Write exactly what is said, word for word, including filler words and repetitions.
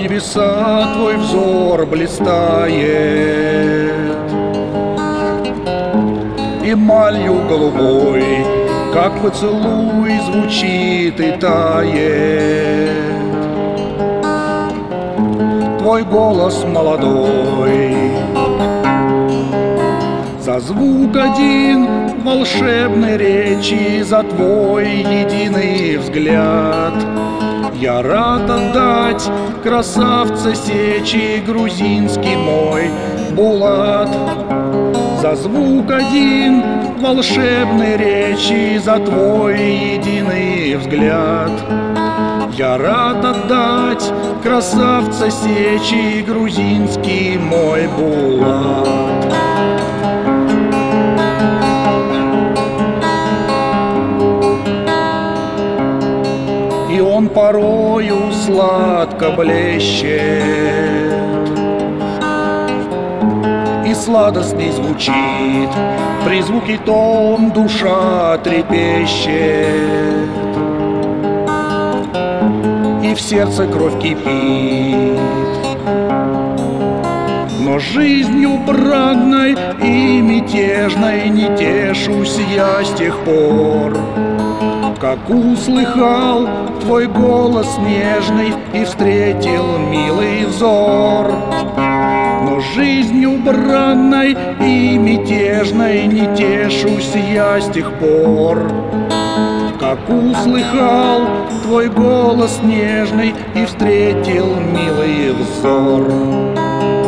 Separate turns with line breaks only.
небеса твой взор блистает, эмалью голубой, как поцелуй, звучит и тает. Твой голос молодой, за звук один волшебной речи, за твой единый взгляд я рад отдать красавца сечи грузинский мой Булат. За звук один волшебной речи, за твой единый взгляд я рад отдать красавца сечи грузинский мой Булат. И он порою сладко блещет, и сладостный звучит, при звуке том душа трепещет, и в сердце кровь кипит. Но жизнью брагной и мятежной не тешусь я с тех пор, как услыхал твой голос нежный и встретил милый взор. Но жизнью бранной и мятежной не тешусь я с тех пор, как услыхал твой голос нежный и встретил милый взор.